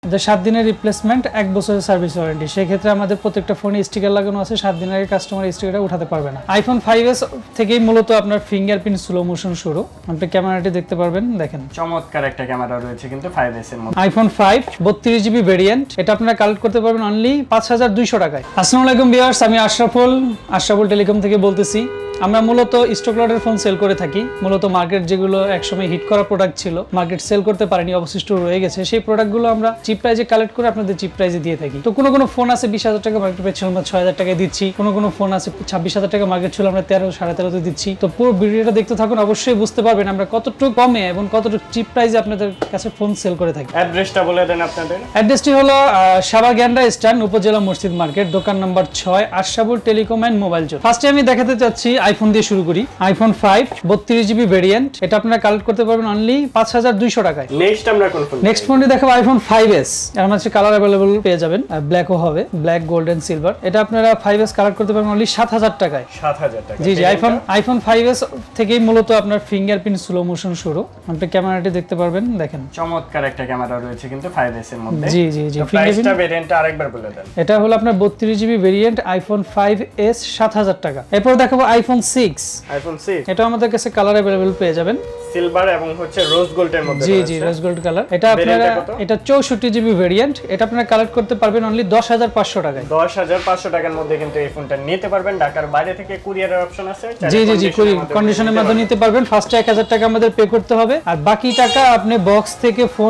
যে 7 দিনের রিপ্লেসমেন্ট 1 বছরের সার্ভিস ওয়ারেন্টি। সেই ক্ষেত্রে আমাদের প্রত্যেকটা ফোনে স্টিকার লাগানো আছে, 7 দিনের আগে কাস্টমার স্টিকারটা উঠাতে পারবে না। আইফোন 5s থেকেই মূলত আপনার ফিঙ্গারপ্রিন্ট স্লো মোশন শুরু। আপনি ক্যামেরাটি দেখতে পারবেন, দেখেন চমৎকার একটা ক্যামেরা রয়েছে কিন্তু 5s এর মধ্যে। আইফোন 5 32GB ভেরিয়েন্ট, এটা আপনারা কালেক্ট করতে পারবেন অনলি 5200 টাকায়। আসসালামু আলাইকুম ভিউয়ার্স, আমি আশরাফুল টেলিকম থেকে বলতেছি। আমরা মূলত স্টক লটের ফোন সেল করে থাকি। মূলত মার্কেট যেগুলো একসময় হিট করা প্রোডাক্ট ছিল, মার্কেট সেল করতে পারেনি, অবশিষ্ট রয়ে গেছে, সেই প্রোডাক্টগুলো আমরা চিপ প্রাইজে কালেক্ট করে আপনাদের চিপ প্রাইজে দিয়ে থাকি। তো কোনো ফোন আছে 20,000 টাকা মার্কেট প্রাইস ছিল, আমরা 6,000 টাকায় দিচ্ছি। কোনো ফোন আছে 26,000 টাকা মার্কেট ছিল, আমরা 13, 13.5 দিচ্ছি। তো পুরো ভিডিওটা দেখতে থাকুন, অবশ্যই বুঝতে পারবেন আমরা কতটুকু কমে এবং কতটুকু চিপ প্রাইজে আপনাদের কাছে ফোন সেল করে থাকি। অ্যাড্রেসটা বলে দেন আপনাদের। অ্যাড্রেসটি হলো সাভার গেন্ডা স্ট্যান্ড, উপজেলা মসজিদ মার্কেট, দোকান number 6, Ashraful telecom and mobile zone. ফার্স্টে আমি দেখাতে চাচ্ছি আইফোন দিয়ে শুরু করি। আইফোন 5 32GB ভেরিয়েন্ট, এটা আপনারা কালেক্ট করতে পারবেন অনলি 5200 টাকায়। নেক্সট আমরা কোন ফোন? নেক্সট ফোনটি দেখাবো আইফোন 5s। এর মধ্যে কালার अवेलेबल পেয়ে যাবেন, ব্ল্যাকও হবে, ব্ল্যাক, গোল্ডেন, সিলভার। এটা আপনারা 5s কালেক্ট করতে পারবেন অনলি 7000 টাকায়। 7000 টাকা। জি, আইফোন 5s থেকেই মূলত আপনার ফিঙ্গারপ্রিন্ট স্লো মোশন শুরু। আপনি ক্যামেরাটি দেখতে পারবেন, দেখেন চমৎকার একটা ক্যামেরা রয়েছে কিন্তু 5s এর মধ্যে। জি। প্রাইসটা ভেরিয়েন্টটা আরেকবার বলে দেন। এটা হলো আপনার 32GB ভেরিয়েন্ট, আইফোন 5s 7000 টাকা। এরপর দেখাবো আইফোন 6। আইফোন 6 এটা আমাদের কাছে কালার अवेलेबल পেয়ে যাবেন, সিলভার এবং হচ্ছে রোজ গোল্ডের মধ্যে রয়েছে। জি, রোজ গোল্ড কালার। এটা আপনারা, এটা 64GB ভেরিয়েন্ট, এটা আপনারা কালেক্ট করতে পারবেন অনলি 10,500 টাকায়। 10,500 টাকার মধ্যে কিন্তু এই ফোনটা নিতে পারবেন। ঢাকার বাইরে থেকে কুরিয়ারের অপশন আছে। জি, কন্ডিশনের মাধ্যমে নিতে পারবেন। ফার্স্টে 1000 টাকা আমাদের পে করতে হবে, আর বাকি টাকা আপনি বক্স থেকে ফোন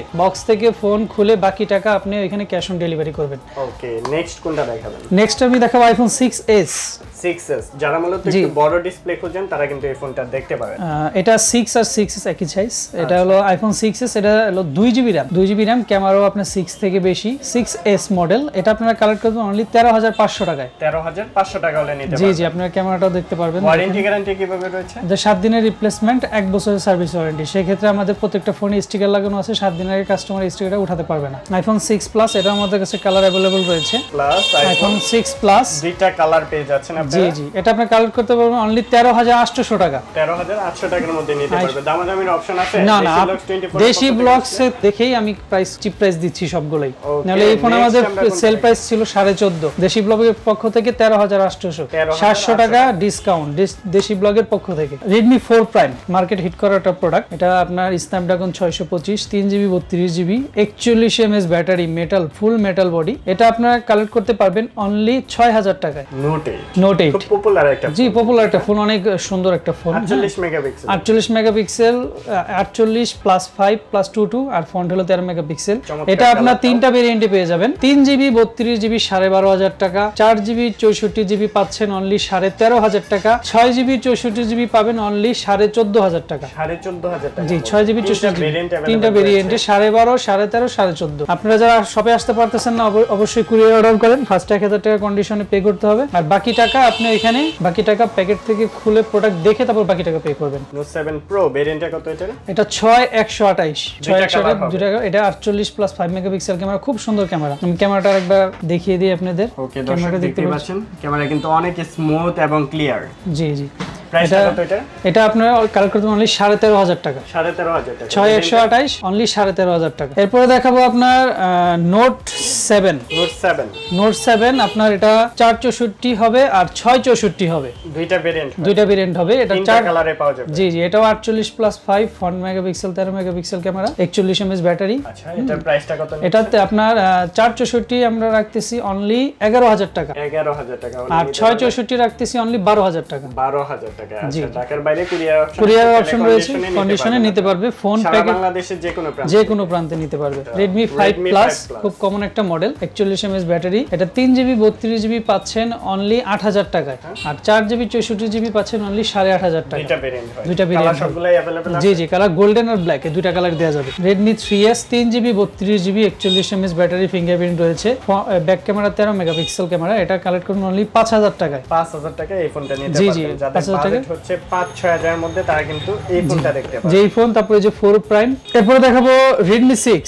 খুলে বাকি টাকা আপনি এখানে ক্যাশ অন ডেলিভারি করবেন। ওকে, নেক্সট কোনটা দেখাবেন? নেক্সট আমি দেখাবো আইফোন 6s। যারা মূলত একটু বড় ডিসপ্লে খোঁজেন তারা কিন্তু এই ফোনটা দেখতে পাবেন। এটা 6 আর 6s একই সাইজ। এটা হলো আইফোন 6s, এটা হলো 2GB RAM, ক্যামেরাও আপনার 6 থেকে বেশি, 6s মডেল। এটা আপনারা কালেক্ট করবেন অনলি 13,500 টাকায়। 13,500 টাকা হলে নিতে পারবেন। জি, আপনারা ক্যামেরাটাও দেখতে পারবেন। ওয়ারেন্টি গ্যারান্টি কিভাবে রয়েছে? যে 7 দিনের রিপ্লেসমেন্ট 1 বছরের সার্ভিস ওয়ারেন্টি। সেই ক্ষেত্রে আমাদের প্রত্যেকটা ফোনে স্টিকার লাগানো আছে, 7 দিনের আগে কাস্টমার স্টিকারটা উঠাতে পারবে না। আইফোন 6 প্লাস, এটা আমাদের কাছে কালার अवेलेबल রয়েছে। প্লাস আইফোন 6 প্লাস দুইটা কালার পেয়ে যাচ্ছেন আপনারা। জি, এটা আপনি কালেক্ট করতে পারবেন অনলি 13,800 টাকা। 13,800 টাকার মধ্যে নিতে পারবেন। দামাদামির অপশন আছে? না, দেশি ব্লগস দেখেই আমি চিপ প্রাইস দিচ্ছি সবগুলাই। নাহলে এই ফোন আমাদের সেল প্রাইস ছিল 14.5, দেশি ব্লগের পক্ষ থেকে 13,800, 700 টাকা ডিসকাউন্ট দেশি ব্লগের পক্ষ থেকে। Redmi 4 Prime মার্কেট হিট করা একটা প্রোডাক্ট। এটা আপনার Snapdragon 625, 3GB 32GB, 41 mAh battery, metal, full metal body. এটা আপনারা কালেক্ট করতে পারবেন অনলি 6,000 টাকায়। নোট 8 খুব পপুলার একটা, জি পপুলার একটা ফোন, অনেক সুন্দর একটা ফোন। 48 মেগাপিক্সেল, 48 প্লাস 5 প্লাস 22, আর ফন্ট হলো 13 মেগাপিক্সেল। এটা আপনার তিনটা ভেরিয়েন্টে পেয়ে যাবেন। 3GB 32GB 12,500 টাকা, 4GB 64GB পাচ্ছেন অনলি 13,500 টাকা, 6GB 64GB পাবেন অনলি 14,500 টাকা। 14,500 টাকা। জি, 6GB 64GB তিনটা ভেরিয়েন্টে 12,500, 13,500, 14,500। আপনারা যারা শপে আসতে পারতেছেন না, অবশ্যই কুরিয়ার অর্ডার করেন। ফার্স্ট 1,000 টাকা কন্ডিশনে পে করতে হবে, আর বাকি টাকা আপনি এখানে প্যাকেট থেকে খুলে প্রোডাক্ট দেখে তারপর বাকি টাকা পে করবেন। নোট 7 প্রো ভেরিয়েন্টটা কত এটা? এটা 6128, 6128, এটা 48 প্লাস 5 মেগাপিক্সেল ক্যামেরা, খুব সুন্দর ক্যামেরা। আমি ক্যামেরাটা একবার দেখিয়ে দিই আপনাদের। ওকে, ক্যামেরাটা দেখতে পাচ্ছেন, ক্যামেরা কিন্তু অনেক স্মুথ এবং ক্লিয়ার। জি। প্রাইসটা কত এটা? এটা আপনারা কালেক্ট করতে অনলি 13,500 টাকা। 13,500 টাকা। 6128 অনলি 13,500 টাকা। এরপরে দেখাবো আপনার নোট 7। নোট 7 আপনার এটা 464 হবে আর 664 হবে। দুইটা ভেরিয়েন্ট হবে। এটা 4 কালারে পাওয়া যাবে। জি, এটাও 48 plus 5 front megapixel, 13 megapixel camera, 41 mAh battery. আচ্ছা, এটার প্রাইসটা কত? এটাতে আপনার 464 আমরা রাখতেছি অনলি 11,000 টাকা। 11,000 টাকা। আর 664 রাখতেছি অনলি 12,000 টাকা। 12,000 টাকা। আচ্ছা, ঢাকার বাইরে কুরিয়ার অপশন রয়েছে, কন্ডিশনে নিতে পারবে। ফোন প্যাকেট বাংলাদেশের যে কোনো প্রান্তে নিতে পারবে। Redmi 5 Plus খুব কমন একটা মডেল, 41 mAh ব্যাটারি। এটা 3GB 32GB পাচ্ছেন অনলি 8,000 টাকায়, আর 4GB 64GB পাচ্ছেন অনলি 8,500 টাকা। দুইটা ভেরিয়েন্ট সবগুলাই अवेलेबल আছে। জি, কালার গোল্ডেন আর ব্ল্যাক, এই দুইটা কালার দেয়া যাবে। Redmi 3S 3GB 32GB 41 mAh battery, fingerprint রয়েছে, ব্যাক ক্যামেরা 13 মেগাপিক্সেল ক্যামেরা। এটা কালেক্ট করুন অনলি 5,000 টাকায়। 5,000 টাকা এই ফোনটা নিতে পারবেন। জি, 5,000 টাকা হচ্ছে 5-6 হাজারের মধ্যে তারা কিন্তু এই ফোনটা দেখতে পাবে। যেই ফোন, তারপরে যে 4 Prime। এরপর দেখাবো Redmi 6।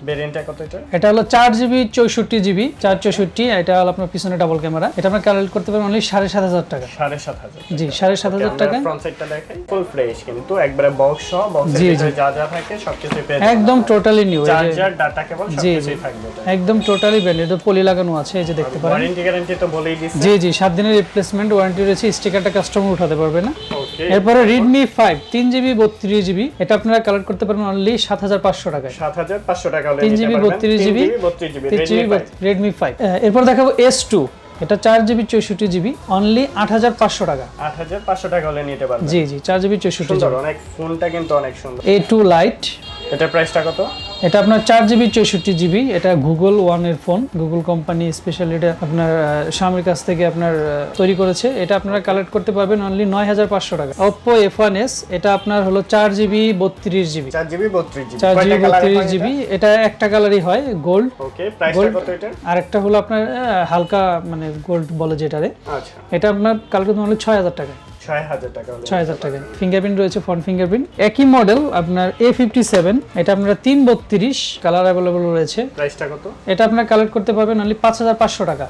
ভেরিয়েন্টটা কত এটা? এটা হলো 4GB 64GB 464, এটা হলো আপনার পিছনে ডাবল ক্যামেরা। এটা আপনি কালেক্ট করতে পারবেন অনলি 7,500 টাকা। 7,500 জি 7,500 টাকা। ফ্রন্ট সাইডটা দেখেন ফুল ফ্রেশ, কিন্তু একবারে বক্স সহ, বক্সের ভিতরে যা যা থাকে সবকিছু পেয়ে যাবেন একদম totally new. Charger, data cable সবকিছুই থাকবে এটা। একদম টোটালি ব্র্যান্ড, এটা পলি লাগানো আছে, এই যে দেখতে পারেন। ওয়ারেন্টি গ্যারান্টি তো বলেই দিয়েছে। জি জি 7 দিনের রিপ্লেসমেন্ট ওয়ারেন্টি রয়েছে, স্টিকারটা কাস্টমার উঠাতে পারবে না। ওকে। এরপরে Redmi 5 3GB 32GB, এটা আপনারা কালেক্ট করতে পারবেন অনলি 7,500 টাকায়। 7,500 টাকা হলে 3GB 32GB 32GB Redmi 5। এরপর দেখাবো S2, এটা 4GB 64GB অনলি 8,500 টাকা। 8,500 টাকা হলে নিতে পারবেন। জি জি 4GB 64GB। অনেক ফোনটা কিন্তু অনেক সুন্দর। A2 Lite, এটা প্রাইসটা কত? এটা আপনার 4GB 64GB, এটা গুগল ওয়ান এর ফোন, গুগল কোম্পানি স্পেশাল এটা আপনার শামির কাছ থেকে আপনার তৈরি করেছে। এটা আপনারা কালেক্ট করতে পারবেন অনলি 9,500 টাকা। Oppo F1s, এটা আপনার হলো 4GB 32GB 4GB 32GB 4GB 32GB, এটা একটা কালারই হয় গোল্ড। ওকে, প্রাইসটা কত এটা? আরেকটা হলো আপনার হালকা মানে গোল্ড বলে যেটারে। আচ্ছা, এটা আপনার কালেক্ট করতে হলো 6,000 টাকা। 6,000 টাকা হলে 6,000 টাকা। ফিঙ্গারপ্রিন্ট রয়েছে, ফ্রন্ট ফিঙ্গারপ্রিন্ট। একই মডেল আপনার A57, এটা আপনারা 332 কালার अवेलेबल রয়েছে। প্রাইসটা কত? এটা আপনারা কালেক্ট করতে পারবেন অনলি 5,500 টাকা।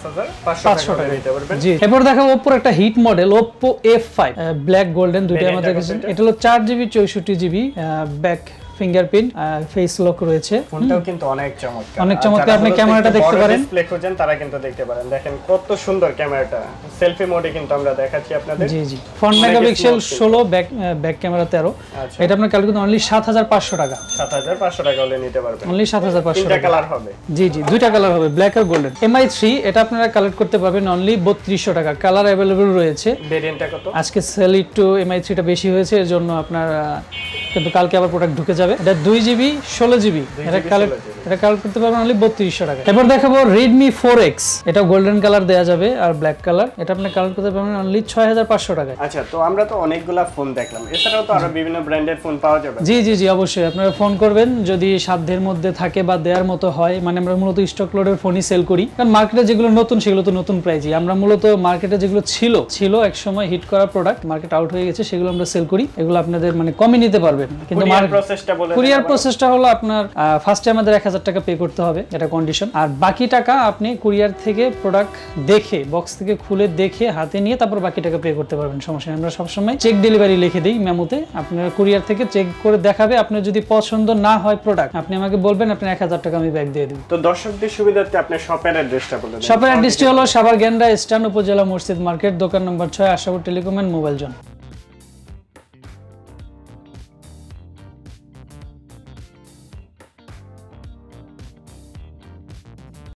5,500 টাকা নিতে পারবেন। জি। এরপর দেখাবো Oppo একটা hit model Oppo F5 black golden, দুইটা আমাদের কাছে। এটা হলো 4GB 64GB back fingerprint, face lock রয়েছে। ফোনটাও কিন্তু অনেক চমৎকার, অনেক চমৎকার। আপনি ক্যামেরাটা দেখতে পারেন, ডিসপ্লে খোঁজেন তারা কিন্তু দেখতে পারেন। দেখেন কত সুন্দর ক্যামেরাটা, সেলফি মোডে কিন্তু আমরা দেখাচ্ছি আপনাদের। জি জি ফ্রন্ট মেগাপিক্সেল 16, ব্যাক ক্যামেরা 13। আচ্ছা, এটা আপনার কালেক্ট করতে অনলি 7,500 টাকা। 7,500 টাকা হলে নিতে পারবেন। অনলি 7,500 তিনটা টাকা। কালার হবে। জি জি দুইটা কালার হবে, ব্ল্যাক আর গোল্ডেন। MI3, এটা আপনারা কালেক্ট করতে পারবেন অনলি 3200 টাকা। কালার अवेलेबल রয়েছে। ভেরিয়েন্টটা কত? আজকে সেল একটু MI3টা বেশি হয়েছে, এর জন্য আপনার কিন্তু কালকে আবার প্রোডাক্ট ঢুকে যাবে। এটা 2GB 16GB, এটা কালেক্ট করতে পারবেন অনলি 3200 টাকা। এবার দেখাবো Redmi 4X, এটা গোল্ডেন কালার দেয়া যাবে আর ব্ল্যাক কালার। এটা আপনি কালেক্ট করতে পারবেন অনলি 6,500 টাকা। আচ্ছা, তো আমরা তো অনেকগুলা ফোন দেখলাম, এছাড়াও তো আরো বিভিন্ন ব্র্যান্ডের ফোন পাওয়া যাবে। জি জি জি অবশ্যই, আপনারা ফোন করবেন যদি সাধ্যের মধ্যে থাকে বা দেওয়ার মতো হয়। মানে আমরা মূলত স্টক লোডের ফোনই সেল করি, কারণ মার্কেটে যেগুলো নতুন সেগুলো তো নতুন প্রাইসই। আমরা মূলত মার্কেটে যেগুলো ছিল এক সময় হিট করা প্রোডাক্ট, মার্কেট আউট হয়ে গেছে, সেগুলো আমরা সেল করি। এগুলো আপনাদের মানে কমই নিতে পারবেন। কিন্তু কুরিয়ার প্রসেসটা হলো আপনার ফার্স্টে আমাদের 1,000 টাকা পে করতে হবে, এটা কন্ডিশন। আর বাকি টাকা আপনি কুরিয়ার থেকে প্রোডাক্ট দেখে, বক্স থেকে খুলে দেখে হাতে নিয়ে তারপর বাকি টাকা পে করতে পারবেন, সমস্যা নেই। আমরা সবসময় চেক ডেলিভারি লিখে দিই মেমোতে, আপনার কুরিয়ার থেকে চেক করে দেখাবে। আপনার যদি পছন্দ না হয় প্রোডাক্ট, আপনি আমাকে বলবেন, আপনার 1,000 টাকা আমি ব্যাক দিয়ে দেব। তো দর্শকদের সুবিধার্থে আপনি শপের অ্যাড্রেসটা বলে দেন। শপের অ্যাড্রেসটি হলো সাভার গেন্ডা স্ট্যান্ড, উপজেলা মসজিদ মার্কেট, দোকান number 6, Ashraful telecom and mobile zone.